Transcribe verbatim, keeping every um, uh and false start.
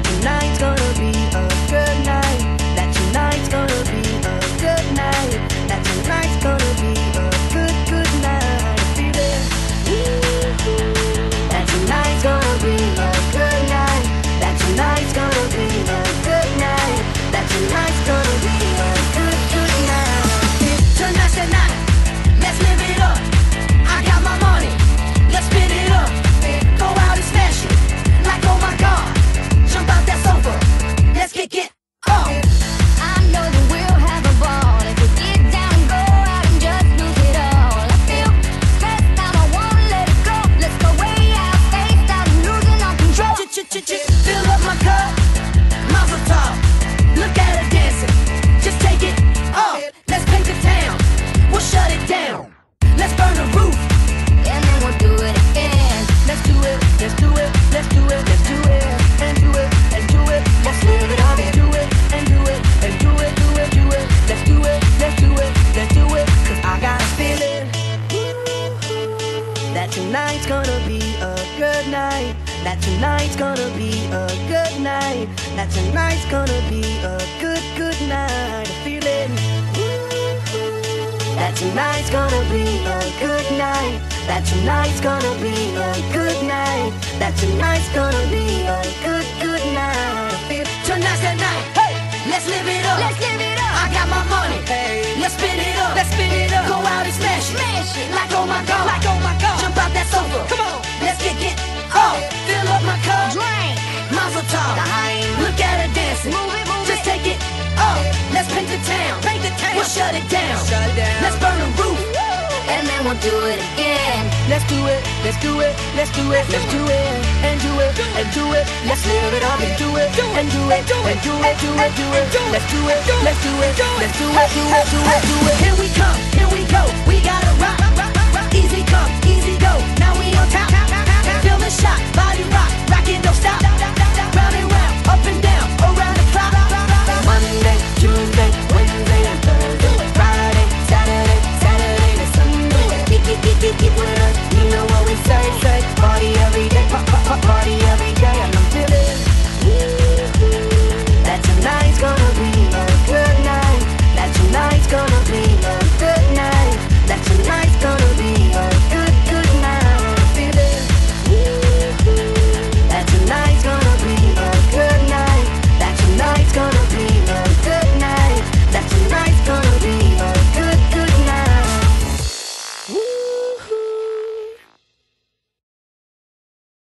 tonight's gonna be a good night. That tonight's gonna be a good night. That tonight's gonna be a good, good night. Feel it. That tonight's gonna be a good night. That tonight's gonna be a good night. That tonight's gonna be a good, good night. Tonight's the night. Let's live it up. I got my money. Let's spin it up. Go out and smash it. Like oh my God. Jump out that sofa. Let's kick it up. I know that we'll have a ball if we get down and go out and just lose it all. I feel stressed out, I won't let it go. Let's go way out, spaced out, and losing all control. Fill up my cup, Mazel tov. Look at her dancing, just take it up. Let's paint the town, we'll shut it down. Let's burn the roof, And then we'll do it again. let's do it, let's do it, let's do it, let's do it, and do it, and do it. Let's live it up and do it, and do it, and do it, do it, do it. Let's do it, let's do it, let's do it. Cause I got a feeling that tonight's gonna be a good night. That tonight's gonna be a good night. That tonight's gonna be a good, good night. A feeling that tonight's gonna be a good night. That tonight's gonna be a good night. That tonight's gonna be a good, good night. I feel tonight's the night. Hey, let's live it up. Let's live it up. I got my money. Hey, let's spin it up. Let's spin it up. Go out and smash it. Smash it. Like oh my God. Like oh my God. Jump out that sofa. Come on. Let's kick it up. Fill up my cup. Drink. Mazel tov. Time. Look at her dancing. Move it, move Just it. take it up. Let's paint the town. Paint the town. We'll shut it down. Shut it down. Let's burn the roof. And then we'll do it again. Let's do it. Let's do it. Let's do it. Let's do it. And do it. And do it. Let's live it up and do it. And do it. And do it. Do it. Do it. Let's do it. Let's do it. Let's do it. Do it. Do it. Do it. Here we come. Here we go. We gotta rock. Easy come. Easy go. Now we on top. Feel the shot. Body rock. Rock it. Don't stop. Round and round.